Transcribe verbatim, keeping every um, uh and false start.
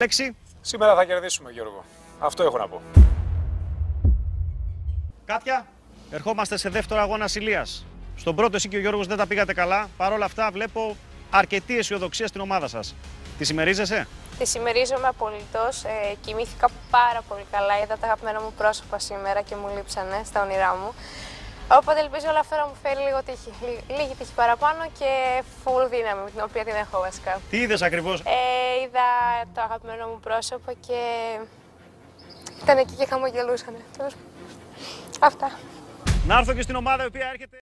Λέξη. Σήμερα θα κερδίσουμε, Γιώργο. Αυτό έχω να πω. Κάτια, ερχόμαστε σε δεύτερο αγώνα Ηλίας. Στον πρώτο εσύ και ο Γιώργος δεν τα πήγατε καλά. Παρ' όλα αυτά βλέπω αρκετή αισιοδοξία στην ομάδα σας. Τη συμμερίζεσαι? Τη συμμερίζομαι απολύτως. Ε, κοιμήθηκα πάρα πολύ καλά. Είδα τα αγαπημένα μου πρόσωπα σήμερα και μου λείψανε στα όνειρά μου. Οπότε ελπίζω όλα αυτά να μου φέρει λίγο τύχη. Λίγη τύχη παραπάνω και full δύναμη, την οποία την έχω βασικά. Τι είδες ακριβώς? Ε, είδα το αγαπημένο μου πρόσωπο και ήταν εκεί και χαμογελούσανε. Αυτά. Να έρθω και στην ομάδα η οποία έρχεται.